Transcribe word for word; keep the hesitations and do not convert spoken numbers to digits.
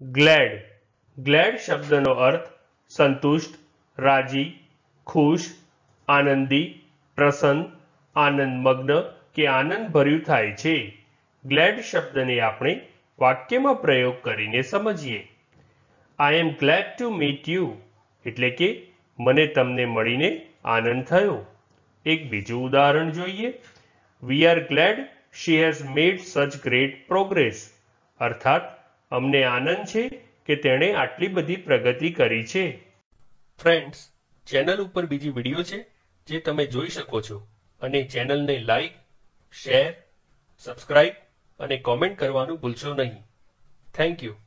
Glad glad શબ્દનો અર્થ સંતુષ્ટ, રાજી, ખુશ, આનંદી, પ્રસન્ન, આનંદમગ્ન કે આનંદભર્યું થાય છે. ગ્લેડ શબ્દને આપણે વાક્યમાં પ્રયોગ કરીને સમજીએ. I am glad to meet you એટલે કે મને તમને મળીને આનંદ થયો. એક બીજું ઉદાહરણ જોઈએ. We are glad she has made such great progress અર્થાત અમને આનંદ છે કે તેણે આટલી બધી પ્રગતિ કરી છે. ફ્રેન્ડ્સ, ચેનલ ઉપર બીજી વિડીયો છે જે તમે જોઈ શકો છો અને ચેનલને લાઈક, શેર, સબસ્ક્રાઇબ અને કોમેન્ટ કરવાનું ભૂલશો નહીં. Thank you.